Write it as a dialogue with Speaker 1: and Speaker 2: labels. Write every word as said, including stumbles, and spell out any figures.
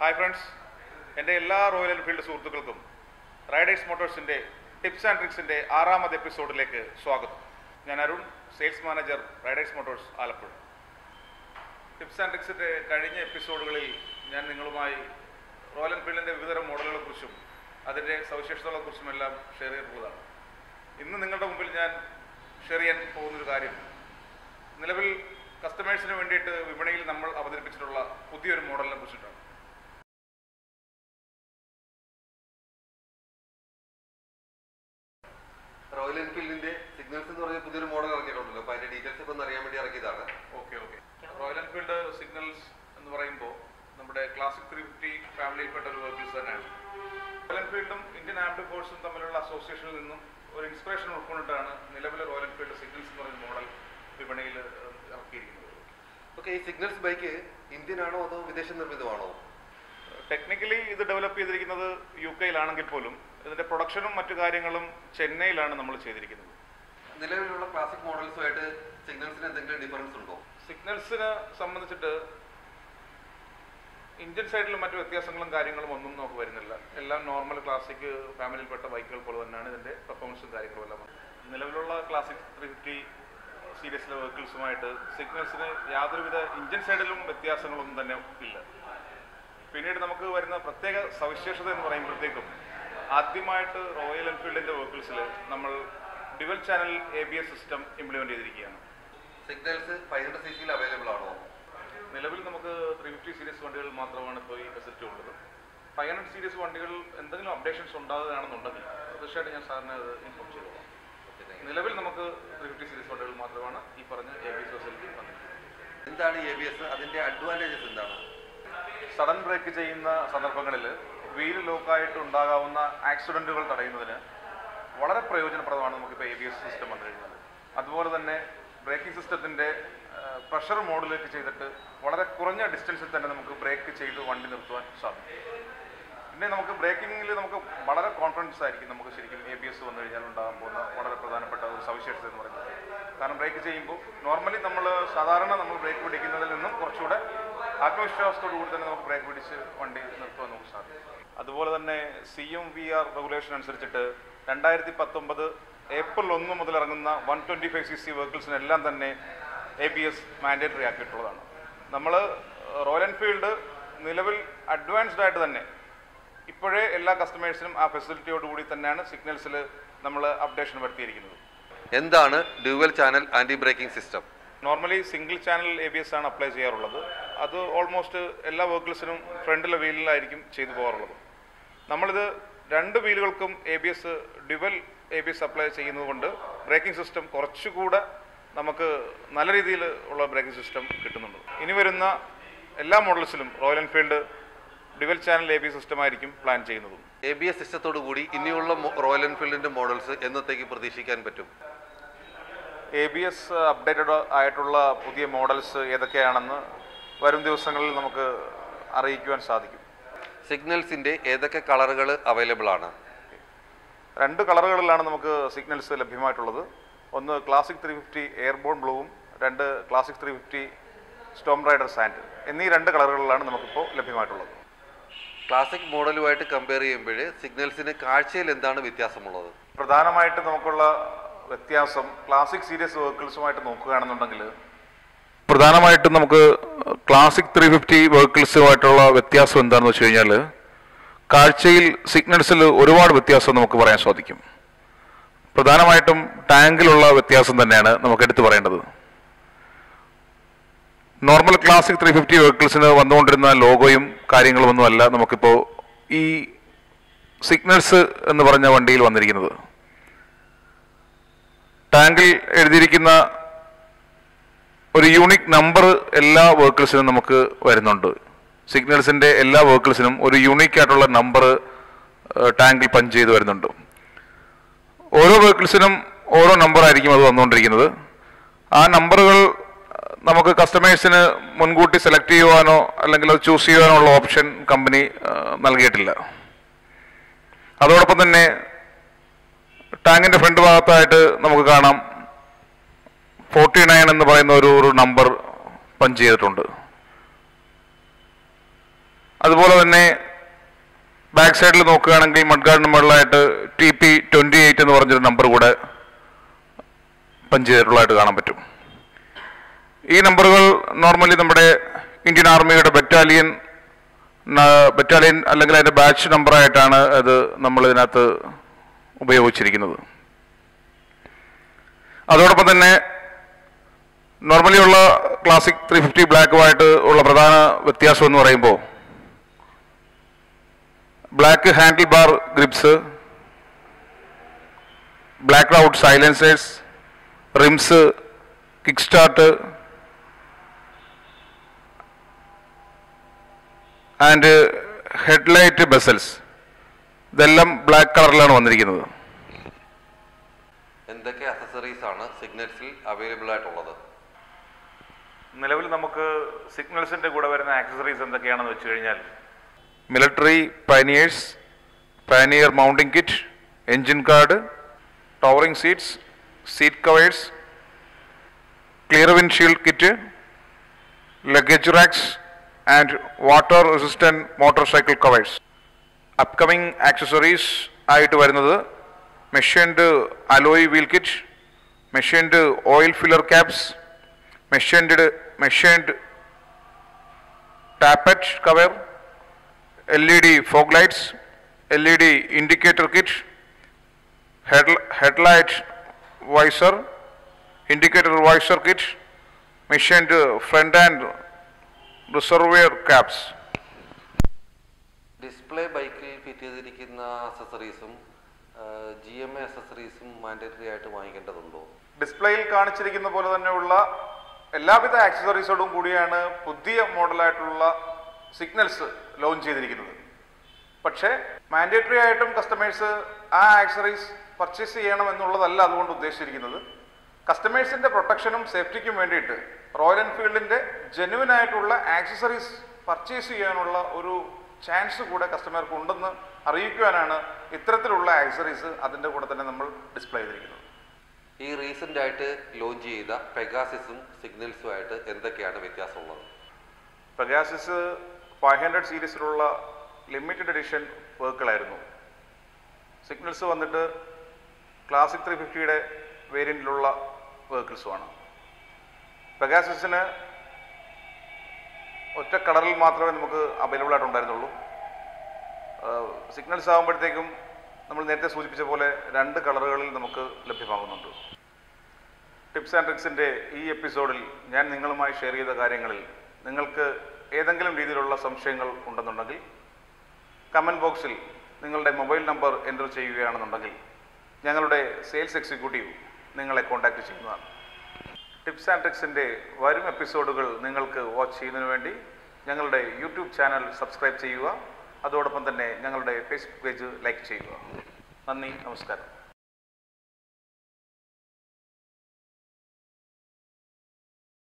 Speaker 1: Hi friends, എൻ്റെ എല്ലാ Royal Enfield സുഹൃത്തുക്കൾക്കും റൈഡേഴ്സ് മോട്ടോഴ്സിൻ്റെ ടിപ്സ് ആൻഡ് ട്രിക്സിൻ്റെ ആറാമത് എപ്പിസോഡിലേക്ക് സ്വാഗതം. ഞാൻ Arun, sales manager, riders motors, Alappuzha. Tips and ട്രിക്സിൻ്റെ കഴിഞ്ഞ എപ്പിസോഡുകളിൽ ഞാൻ നിങ്ങളുമായി റോയൽ എൻഫീൽഡിൻ്റെ വിവിധതരം മോഡലുകളെക്കുറിച്ചും അതിൻ്റെ സവിശേഷതകളെക്കുറിച്ചും എല്ലാം ഷെയർ ചെയ്തിട്ടുള്ളതാണ്. ഇന്ന് നിങ്ങളുടെ മുമ്പിൽ ഞാൻ ഷെയർ ചെയ്യാൻ പോകുന്നൊരു കാര്യം നിലവിൽ കസ്റ്റമേഴ്സിന് വേണ്ടിയിട്ട് വിപണിയിൽ നമ്മൾ അവതരിപ്പിച്ചിട്ടുള്ള പുതിയൊരു മോഡലിനെ കുറിച്ചിട്ടാണ്.
Speaker 2: റോയൽ എൻഫീൽഡിന്റെ സിഗ്നൽസ് എന്ന് പറഞ്ഞ പുതിയൊരു മോഡൽ ഇറങ്ങിയിട്ടുണ്ടല്ലോ, അപ്പോൾ അതിന്റെ ഡീറ്റെയിൽസ് ഒക്കെ ഒന്ന് അറിയാൻ വേണ്ടി ഇറക്കിയതാണ്.
Speaker 1: Okay okay Royal Enfield signals എന്ന് പറയുമ്പോൾ നമ്മുടെ ക്ലാസിക് ത്രീ ഫിഫ്റ്റി ഫാമിലിയിൽപ്പെട്ട ഒരു വെഹിക്കിൾസ് തന്നെയാണ്. റോയൽ എൻഫീൽഡും ഇന്ത്യൻ ആംഡ് ഫോഴ്സും തമ്മിലുള്ള അസോസിയേഷനിൽ നിന്നും ഒരു ഇൻസ്പിറേഷൻ ഉൾക്കൊണ്ടിട്ടാണ് നിലവിലെ റോയൽ എൻഫീൽഡ് സിഗ്നൽസ് എന്ന് പറയുന്ന മോഡൽ വിപണിയിൽ ഇറക്കിയിരിക്കുന്നത്.
Speaker 2: ഓക്കെ, ഈ സിഗ്നൽസ് ബൈക്ക് ഇന്ത്യൻ ആണോ അതോ വിദേശ നിർമ്മിതമാണോ?
Speaker 1: ടെക്നിക്കലി ഇത് ഡെവലപ്പ് ചെയ്തിരിക്കുന്നത് യു കെയിലാണെങ്കിൽ പോലും ഇതിൻ്റെ പ്രൊഡക്ഷനും മറ്റു കാര്യങ്ങളും ചെന്നൈയിലാണ് നമ്മൾ ചെയ്തിരിക്കുന്നത്.
Speaker 2: നിലവിലുള്ള ക്ലാസിക് മോഡൽസുമായിട്ട് സിഗ്നൽസിന് എന്തെങ്കിലും ഡിഫറൻസ് ഉണ്ടോ?
Speaker 1: സിഗ്നൽസിനെ സംബന്ധിച്ചിട്ട് ഇന്ത്യൻ സൈഡിൽ മറ്റു വ്യത്യാസങ്ങളും കാര്യങ്ങളും ഒന്നും നമുക്ക് വരുന്നില്ല. എല്ലാം നോർമൽ ക്ലാസിക് ഫാമിലിയിൽപ്പെട്ട ബൈക്കുകൾ പോലെ തന്നെയാണ് ഇതിൻ്റെ പെർഫോമൻസും കാര്യങ്ങളും എല്ലാം. നിലവിലുള്ള ക്ലാസിക് ത്രീ ഫിഫ്റ്റി സീരീസിലെ വെഹിക്കിൾസുമായിട്ട് സിഗ്നൽസിന് യാതൊരുവിധ ഇന്ത്യൻ സൈഡിലും വ്യത്യാസങ്ങളൊന്നും തന്നെ ഇല്ല. പിന്നീട് നമുക്ക് വരുന്ന പ്രത്യേക സവിശേഷത എന്ന് പറയുമ്പോഴത്തേക്കും ആദ്യമായിട്ട് റോയൽ എൻഫീൽഡിൻ്റെ വെഹിക്കിൾസിൽ നമ്മൾ dual channel A B S system implement ചെയ്തിരിക്കുകയാണ്.
Speaker 2: സിഗ്നൽസ് ഫൈവ് ഹൺഡ്രഡ് സി സിയിൽ അവൈലബിൾ ആണോ?
Speaker 1: നിലവിൽ നമുക്ക് ത്രീ ഫിഫ്റ്റി സീരീസ് വണ്ടികൾ മാത്രമാണ് ഇപ്പോൾ ഈ ഫെസിലിറ്റി ഉള്ളത്. ഫൈവ് ഹൺഡ്രഡ് സീരീസ് വണ്ടികൾ എന്തെങ്കിലും അപ്ഡേഷൻസ് ഉണ്ടാകുകയാണെന്നുണ്ടെങ്കിൽ തീർച്ചയായിട്ടും ഞാൻ സാറിന് അത് ഇൻഫോം ചെയ്തോളാം. നിലവിൽ നമുക്ക് ത്രീ ഫിഫ്റ്റി സീരീസ് വണ്ടികൾ മാത്രമാണ് ഈ പറഞ്ഞ എ ബി എസ് ഫെസിലിറ്റി വന്നിരിക്കുന്നത്.
Speaker 2: എന്താണ് എ ബി എസ്? അതിൻ്റെ അഡ്വാൻറ്റേജസ് എന്താണ്?
Speaker 1: സഡൻ ബ്രേക്ക് ചെയ്യുന്ന സന്ദർഭങ്ങളിൽ വീൽ ലോക്കായിട്ട് ഉണ്ടാകാവുന്ന ആക്സിഡൻറ്റുകൾ തടയുന്നതിന് വളരെ പ്രയോജനപ്രദമാണ് നമുക്കിപ്പോൾ എ ബി എസ് സിസ്റ്റം വന്നു കഴിഞ്ഞാൽ. അതുപോലെ തന്നെ ബ്രേക്കിംഗ് സിസ്റ്റത്തിൻ്റെ പ്രഷർ മോഡിലേക്ക് ചെയ്തിട്ട് വളരെ കുറഞ്ഞ ഡിസ്റ്റൻസിൽ തന്നെ നമുക്ക് ബ്രേക്ക് ചെയ്ത് വണ്ടി നിർത്തുവാൻ സാധിക്കും. പിന്നെ നമുക്ക് ബ്രേക്കിങ്ങിൽ നമുക്ക് വളരെ കോൺഫിഡൻസ് ആയിരിക്കും നമുക്ക് ശരിക്കും എ ബി എസ് വന്നു കഴിഞ്ഞാൽ ഉണ്ടാകാൻ പോകുന്ന വളരെ പ്രധാനപ്പെട്ട ഒരു സവിശേഷത എന്ന് പറയുന്നത്. കാരണം ബ്രേക്ക് ചെയ്യുമ്പോൾ നോർമലി നമ്മൾ സാധാരണ നമ്മൾ ബ്രേക്ക് പിടിക്കുന്നതിൽ നിന്നും കുറച്ചുകൂടെ ആത്മവിശ്വാസത്തോടു കൂടി തന്നെ നമുക്ക് ബ്രേക്ക് പിടിച്ച് വണ്ടി നിർത്തുവാൻ നമുക്ക് സാധിക്കും. അതുപോലെ തന്നെ C M V R regulation അനുസരിച്ചിട്ട് രണ്ടായിരത്തി പത്തൊമ്പത് ഏപ്രിൽ ഒന്ന് മുതൽ ഇറങ്ങുന്ന one twenty five C C വെഹിക്കിൾസിനെല്ലാം തന്നെ എ ബി എസ് മാൻഡേറ്ററി ആക്കിയിട്ടുള്ളതാണ്. നമ്മൾ റോയൽ എൻഫീൽഡ് നിലവിൽ അഡ്വാൻസ്ഡ് ആയിട്ട് തന്നെ ഇപ്പോഴേ എല്ലാ കസ്റ്റമേഴ്സിനും ആ ഫെസിലിറ്റിയോട് കൂടി തന്നെയാണ് സിഗ്നൽസിൽ നമ്മൾ അപ്ഡേഷൻ വരുത്തിയിരിക്കുന്നത്.
Speaker 2: എന്താണ് dual channel anti braking system?
Speaker 1: Normally single channel A B S ആണ് അപ്ലൈ ചെയ്യാറുള്ളത്. അത് ഓൾമോസ്റ്റ് എല്ലാ വെഹിക്കിൾസിനും ഫ്രണ്ടിലെ വീലിലായിരിക്കും ചെയ്തു പോകാറുള്ളത്. നമ്മളിത് രണ്ട് വീലുകൾക്കും A B S dual A B S apply ചെയ്യുന്നത് കൊണ്ട് ബ്രേക്കിംഗ് സിസ്റ്റം കുറച്ചുകൂടെ നമുക്ക് നല്ല രീതിയിൽ ഉള്ള ബ്രേക്കിംഗ് സിസ്റ്റം കിട്ടുന്നുണ്ട്. ഇനി വരുന്ന എല്ലാ മോഡൽസിലും Royal Enfield dual channel A B S system ആയിരിക്കും പ്ലാൻ ചെയ്യുന്നതും.
Speaker 2: എ ബി എസ് സിസ്റ്റത്തോടു കൂടി ഇനിയുള്ള റോയൽ എൻഫീൽഡിന്റെ മോഡൽസ് എന്നത്തേക്ക് പ്രതീക്ഷിക്കാൻ പറ്റും?
Speaker 1: എ ബി എസ് അപ്ഡേറ്റഡ് ആയിട്ടുള്ള പുതിയ മോഡൽസ് ഏതൊക്കെയാണെന്ന് വരും ദിവസങ്ങളിൽ നമുക്ക് അറിയിക്കുവാൻ സാധിക്കും.
Speaker 2: സിഗ്നൽസിൻ്റെ ഏതൊക്കെ കളറുകൾ അവൈലബിൾ ആണ്?
Speaker 1: രണ്ട് കളറുകളിലാണ് നമുക്ക് സിഗ്നൽസ് ലഭ്യമായിട്ടുള്ളത്. ഒന്ന് ക്ലാസിക് ത്രീ ഫിഫ്റ്റി എയർബോൺ ബ്ലൂവും രണ്ട് classic three fifty storm rider sand എന്നീ രണ്ട് കളറുകളിലാണ് നമുക്കിപ്പോൾ ലഭ്യമായിട്ടുള്ളത്.
Speaker 2: ക്ലാസിക് മോഡലുമായിട്ട് കമ്പയർ ചെയ്യുമ്പോൾ സിഗ്നൽസിന് കാഴ്ചയിൽ എന്താണ് വ്യത്യാസമുള്ളത്?
Speaker 1: പ്രധാനമായിട്ടും നമുക്കുള്ള വ്യത്യാസം ക്ലാസിക് സീരീസ് വെഹിക്കിൾസുമായിട്ട് നോക്കുകയാണെന്നുണ്ടെങ്കിൽ പ്രധാനമായിട്ടും നമുക്ക് ക്ലാസിക് ത്രീ ഫിഫ്റ്റി വെഹിക്കിൾസുമായിട്ടുള്ള വ്യത്യാസം എന്താണെന്ന് വെച്ച് കഴിഞ്ഞാൽ കാഴ്ചയിൽ സിഗ്നൽസിൽ ഒരുപാട് വ്യത്യാസം നമുക്ക് പറയാൻ സാധിക്കും. പ്രധാനമായിട്ടും ടാങ്കിലുള്ള വ്യത്യാസം തന്നെയാണ് നമുക്ക് എടുത്തു പറയേണ്ടത്. നോർമൽ ക്ലാസിക് ത്രീ ഫിഫ്റ്റി വെഹിക്കിൾസിന് വന്നുകൊണ്ടിരുന്ന ലോഗോയും കാര്യങ്ങളുമൊന്നുമല്ല നമുക്കിപ്പോൾ ഈ സിഗ്നൽസ് എന്ന് പറഞ്ഞ വണ്ടിയിൽ വന്നിരിക്കുന്നത്. ടാങ്കിൽ എഴുതിയിരിക്കുന്ന ഒരു യൂണിക് നമ്പർ എല്ലാ വെഹിക്കിൾസിനും നമുക്ക് വരുന്നുണ്ട്. സിഗ്നൽസിൻ്റെ എല്ലാ വെഹിക്കിൾസിനും ഒരു യൂണിക് ആയിട്ടുള്ള നമ്പർ ടാങ്കിൽ പഞ്ച് ചെയ്ത് വരുന്നുണ്ട്. ഓരോ വെഹിക്കിൾസിനും ഓരോ നമ്പർ ആയിരിക്കും അത് വന്നുകൊണ്ടിരിക്കുന്നത്. ആ നമ്പറുകൾ നമുക്ക് കസ്റ്റമേഴ്സിന് മുൻകൂട്ടി സെലക്ട് ചെയ്യുവാനോ അല്ലെങ്കിൽ അത് ചൂസ് ചെയ്യുവാനോ ഉള്ള ഓപ്ഷൻ കമ്പനി നൽകിയിട്ടില്ല. അതോടൊപ്പം തന്നെ ടാങ്കിൻ്റെ ഫ്രണ്ട് ഭാഗത്തായിട്ട് നമുക്ക് കാണാം ഫോർട്ടി നയൻ എന്ന് പറയുന്ന ഒരു ഒരു നമ്പർ പഞ്ച് ചെയ്തിട്ടുണ്ട്. അതുപോലെ തന്നെ ബാക്ക് സൈഡിൽ നോക്കുകയാണെങ്കിൽ മഡ്ഗാർഡിന് മുകളിലായിട്ട് ടി പി ട്വൻറ്റി എയ്റ്റ് എന്ന് പറഞ്ഞൊരു നമ്പർ കൂടെ പഞ്ച് ചെയ്തിട്ടുള്ളതായിട്ട് കാണാൻ പറ്റും. ഈ നമ്പറുകൾ നോർമലി നമ്മുടെ ഇന്ത്യൻ ആർമിയുടെ ബറ്റാലിയൻ ബറ്റാലിയൻ അല്ലെങ്കിൽ അതിൻ്റെ ബാച്ച് നമ്പറായിട്ടാണ് അത് നമ്മൾ ഇതിനകത്ത് ഉപയോഗിച്ചിരിക്കുന്നത്. അതോടൊപ്പം തന്നെ നോർമലി ഉള്ള ക്ലാസിക് ത്രീ ഫിഫ്റ്റി ബ്ലാക്കുമായിട്ട് ഉള്ള പ്രധാന വ്യത്യാസം എന്ന് പറയുമ്പോൾ black handle bar grips, black out silencers, rims, kick start and headlight bezels ഇതെല്ലാം ബ്ലാക്ക് കളറിലാണ് വന്നിരിക്കുന്നത്.
Speaker 2: എന്തൊക്കെ അക്സസറീസ് ആണ് സിഗ്നൽസിൽ അവൈലബിൾ ആയിട്ടുള്ളത്?
Speaker 1: നിലവിൽ നമുക്ക് സിഗ്നൽസിൻ്റെ കൂടെ വരുന്ന ആക്സസറീസ് എന്തൊക്കെയാണെന്ന് വെച്ച് കഴിഞ്ഞാൽ military pioneers, pioneer mounting kit, engine guard, touring seats, seat covers, clear windshield kit, luggage racks and water resistant motorcycle covers. Upcoming accessories ആയിട്ട് വരുന്നത് machined alloy wheel kit, machined oil filler caps, machined machined tappet cover, L E D fog lights, L E D indicator kit, head headlight visor, indicator visor kit, machined front and reservoir caps.
Speaker 2: Display ബൈക്കിൽ fit ചെയ്തിരിക്കുന്ന അക്സസറീസും G M A അക്സസറീസും mandatory ആയിട്ട് വാങ്ങിക്കേണ്ടതുണ്ടോ?
Speaker 1: ഡിസ്പ്ലേയിൽ കാണിച്ചിരിക്കുന്ന പോലെ തന്നെയുള്ള എല്ലാവിധ ആക്സസറീസോടും കൂടിയാണ് പുതിയ മോഡലായിട്ടുള്ള സിഗ്നൽസ് ലോഞ്ച് ചെയ്തിരിക്കുന്നത്. പക്ഷേ മാൻഡേറ്ററി ആയിട്ടും കസ്റ്റമേഴ്സ് ആ ആക്സസറീസ് പർച്ചേസ് ചെയ്യണം എന്നുള്ളതല്ല അതുകൊണ്ട് ഉദ്ദേശിച്ചിരിക്കുന്നത്. കസ്റ്റമേഴ്സിൻ്റെ പ്രൊട്ടക്ഷനും സേഫ്റ്റിക്കും വേണ്ടിയിട്ട് റോയൽ എൻഫീൽഡിൻ്റെ ജെന്യുവൻ ആയിട്ടുള്ള ആക്സസറീസ് പർച്ചേസ് ചെയ്യാനുള്ള ഒരു ചാൻസ് കൂടെ കസ്റ്റമർക്ക് ഉണ്ടെന്ന് അറിയിക്കുവാനാണ് ഇത്തരത്തിലുള്ള ആക്സസറീസ് അതിൻ്റെ കൂടെ തന്നെ നമ്മൾ ഡിസ്പ്ലേ ചെയ്തിരിക്കുന്നത്.
Speaker 2: ഈ റീസെൻ്റ് ആയിട്ട് ലോഞ്ച് ചെയ്ത പെഗാസിസും സിഗ്നൽസുമായിട്ട് എന്തൊക്കെയാണ് വ്യത്യാസമുള്ളത്?
Speaker 1: പെഗാസിസ് ഫൈവ് ഹൺഡ്രഡ് സീരീസിലുള്ള ലിമിറ്റഡ് എഡിഷൻ വർക്കുകളായിരുന്നു. സിഗ്നൽസ് വന്നിട്ട് ക്ലാസിക് ത്രീ ഫിഫ്റ്റിയുടെ വേരിയൻറ്റിലുള്ള വെഹിക്കിൾസുമാണ്. പെഗാസിസിന് ഒറ്റ കളറിൽ മാത്രമേ നമുക്ക് അവൈലബിൾ ആയിട്ടുണ്ടായിരുന്നുള്ളൂ. സിഗ്നൽസ് ആകുമ്പോഴത്തേക്കും നമ്മൾ നേരത്തെ സൂചിപ്പിച്ച പോലെ രണ്ട് കളറുകളിൽ നമുക്ക് ലഭ്യമാകുന്നുണ്ട്. ടിപ്സ് ആൻഡ് ട്രിക്സിൻ്റെ ഈ എപ്പിസോഡിൽ ഞാൻ നിങ്ങളുമായി ഷെയർ ചെയ്ത കാര്യങ്ങളിൽ നിങ്ങൾക്ക് ഏതെങ്കിലും രീതിയിലുള്ള സംശയങ്ങൾ ഉണ്ടെന്നുണ്ടെങ്കിൽ കമൻറ്റ് ബോക്സിൽ നിങ്ങളുടെ മൊബൈൽ നമ്പർ എൻ്റർ ചെയ്യുകയാണെന്നുണ്ടെങ്കിൽ ഞങ്ങളുടെ സെയിൽസ് എക്സിക്യൂട്ടീവ് നിങ്ങളെ കോൺടാക്റ്റ് ചെയ്യുന്നതാണ്. ടിപ്സ് ആൻഡ് ട്രിക്സിൻ്റെ വരും എപ്പിസോഡുകൾ നിങ്ങൾക്ക് വാച്ച് ചെയ്യുന്നതിന് വേണ്ടി ഞങ്ങളുടെ യൂട്യൂബ് ചാനൽ സബ്സ്ക്രൈബ് ചെയ്യുക. അതോടൊപ്പം തന്നെ ഞങ്ങളുടെ ഫേസ്ബുക്ക് പേജ് ലൈക്ക് ചെയ്യുക. നന്ദി, നമസ്കാരം.